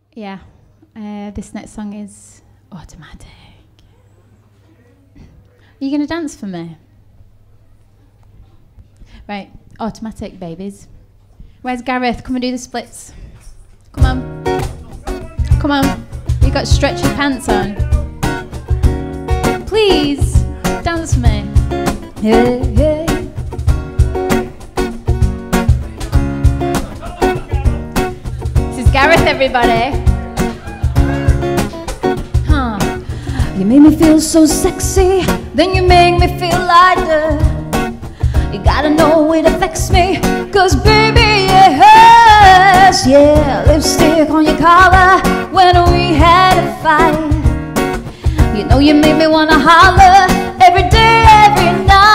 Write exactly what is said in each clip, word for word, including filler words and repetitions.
Yeah, uh, this next song is Automatic. Are you going to dance for me? Right, Automatic, babies. Where's Gareth? Come and do the splits. Come on. Come on. You got stretchy pants on. Please, dance for me. Hey, hey. This is Gareth, everybody. Huh. You make me feel so sexy, then you make me feel lighter. You gotta know it affects me, cause baby it hurts. Yeah, lipstick on your collar when we had a fight. You know you make me wanna holler every day, every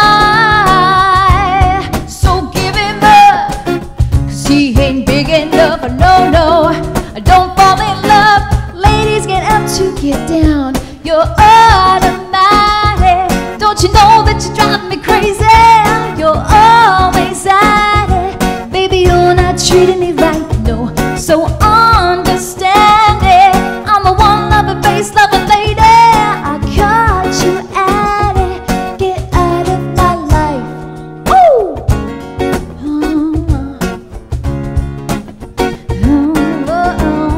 night. So give him up, cause he ain't big enough. No, no, don't fall in love. Ladies, get up to get down. You're automatic. Don't you know that you drive me crazy? You're always at it. Baby, you're not treating me right, no. So understand it. I'm a one-lover, base-lover lady. I caught you at it. Get out of my life. Woo! Oh, oh,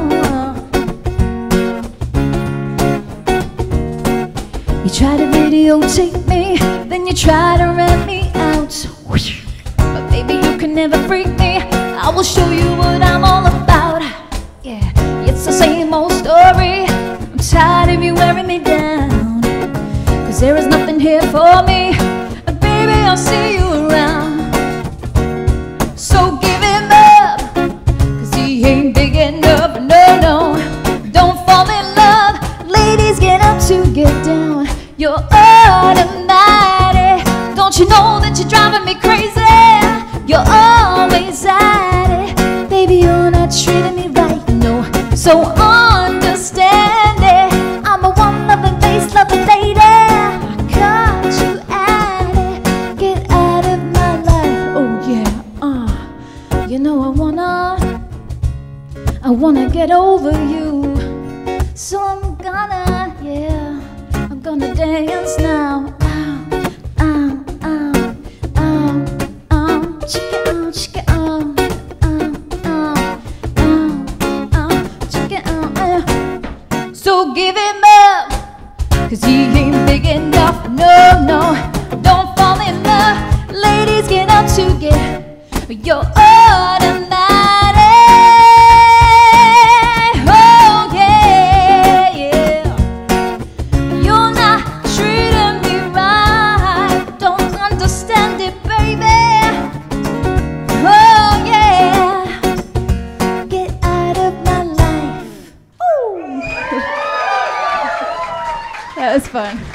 oh. You try to videotape me, then you try to rent me out. But baby, you can never freak me. I will show you what I'm all about. Yeah, it's the same old story. I'm tired of you wearing me down, cause there is nothing here for me. But baby, I'll see you around. So give him up, cause he ain't big enough. No, no, don't fall in love. Ladies, get up to get down. You're automatic. Don't you know that you're driving me crazy? You're always at it. Baby, you're not treating me right, no. So understand it. I'm a one-loving, base-loving lady. I got you at it. Get out of my life. Oh yeah, uh you know I wanna I wanna get over you. So I'm gonna, yeah, I'm gonna dance now. So give him up, cause he ain't big enough. No, no, don't fall in love. Ladies, get up to get your automatic. Oh yeah, yeah. You're not treating me right. Don't understand it, baby. Oh yeah. Get out of my life. Ooh. That was fun.